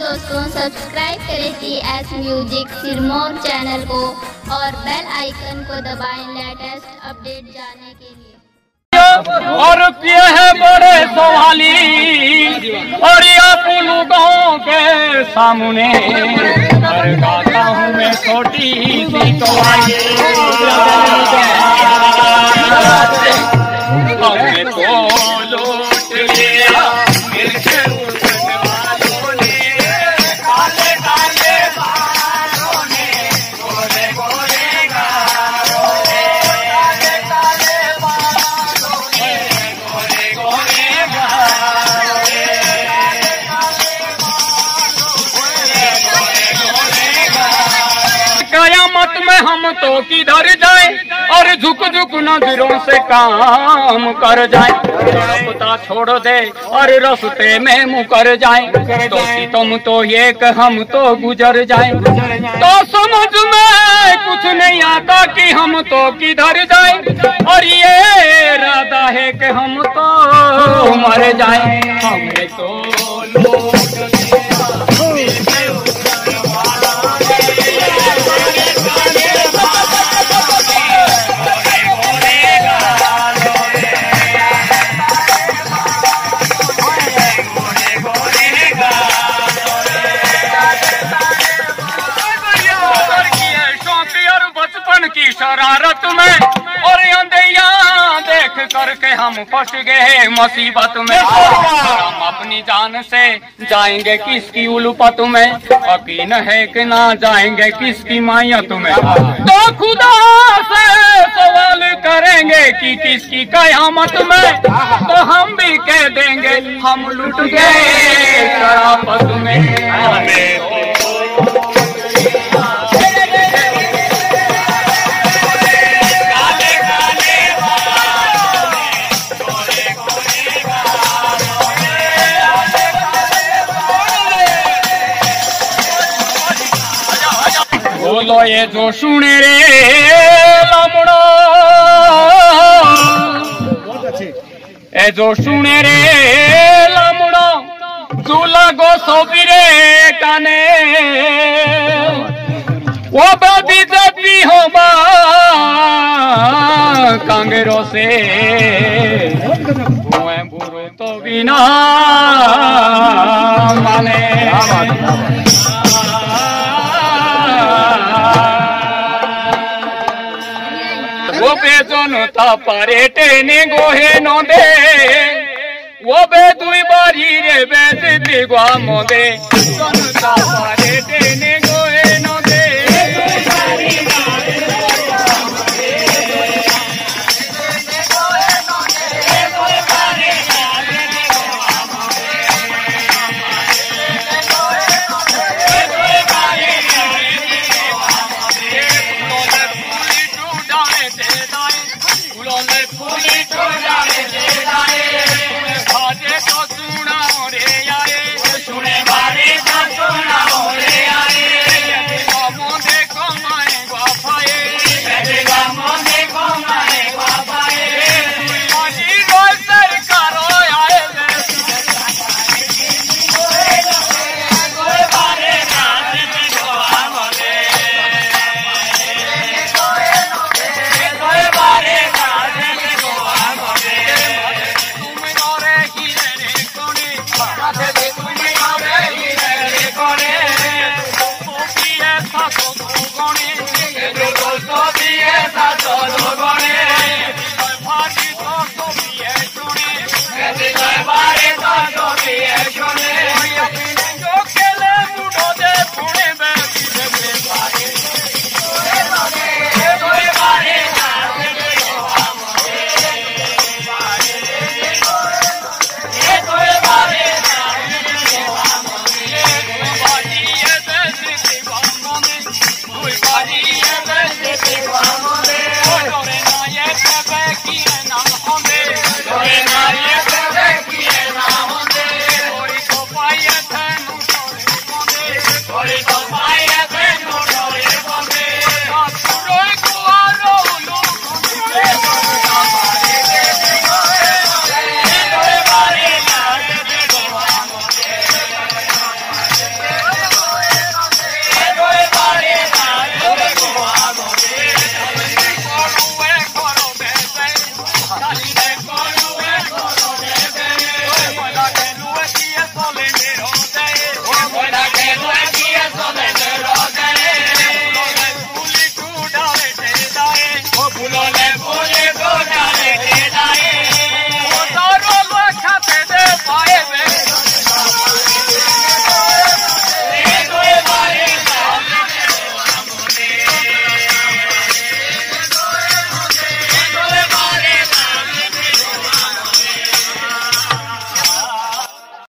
दोस्तों, सब्सक्राइब करें TS music Sirmaur channel को और बेल आइकन को दबाएं लेटेस्ट अपडेट जानने के लिए। और ये है बड़े सवाली और आप लोगों के सामने और गाता हूँ मैं छोटी सी कवाली। हमने तो लूट लिया कयामत में हम तो किधर जाए और झुक झुक नजरों से काम कर जाए। रास्ता छोड़ दे और रास्ते में मुकर जाए। दोस्ती तुम तो एक हम तो गुजर जाए। तो समझ में कुछ नहीं आता कि हम तो किधर जाए और ये इरादा है कि हम तो मर जाए। हमने तो की शरारत में और अंधेया देख करके हम फंस गए मुसीबत में। हम अपनी जान से जाएंगे किसकी उल्फत में, यकीन है कि ना जाएंगे किसकी मायत में। तो खुदा से सवाल करेंगे कि किसकी कयामत में, तो हम भी कह देंगे हम लुट गए शराफत में। बोलो ये जो सुने रे लमड़ो, ए जो सुने रे लमड़ो, तू लगो सोबिरे काने वो बदी जबी हो बा कांगेरो से बुरो तो बिना माने। वो बेजन था पारे टेने गोहे नो दे, वो बे दुई बारी रे बेज दिगवा मोदे। जन था पारे टेने गोहे नो दे, Everybody,